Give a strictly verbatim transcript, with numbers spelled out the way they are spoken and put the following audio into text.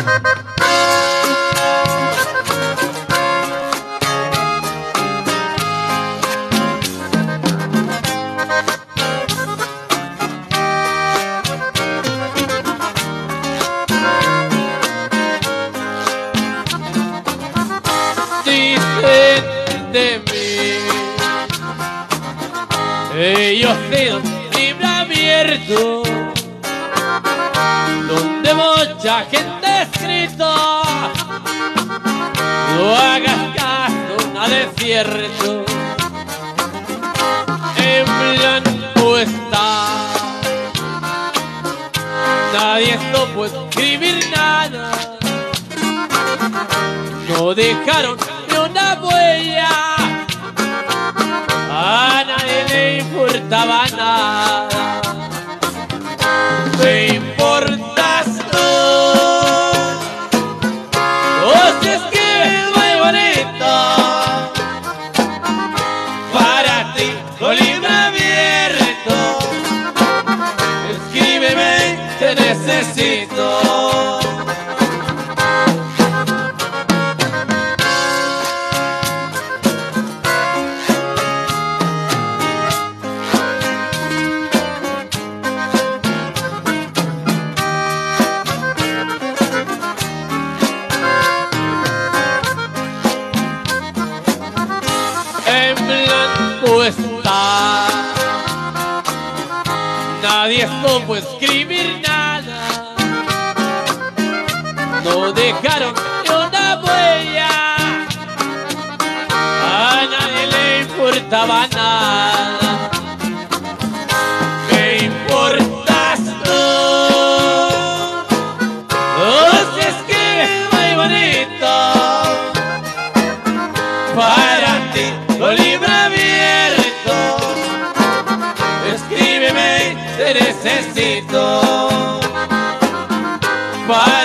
Dicen de mí, ellos tienen un libro abierto donde mucha gente ha escrito. No hagas caso, nada es cierto, en blanco está. Nadie no puede escribir nada, no dejaron ni una huella, a nadie le importaba nada. Me importas tú, oh, si escribes muy bonito, para ti con libro abierto, escríbeme, te necesito. En blanco está, nadie no puede escribir nada, no dejaron ni una huella, a nadie le importaba nada. Me importas tú, oh, si escribes muy bonito, para ti con libro abierto, escríbeme, te necesito. Para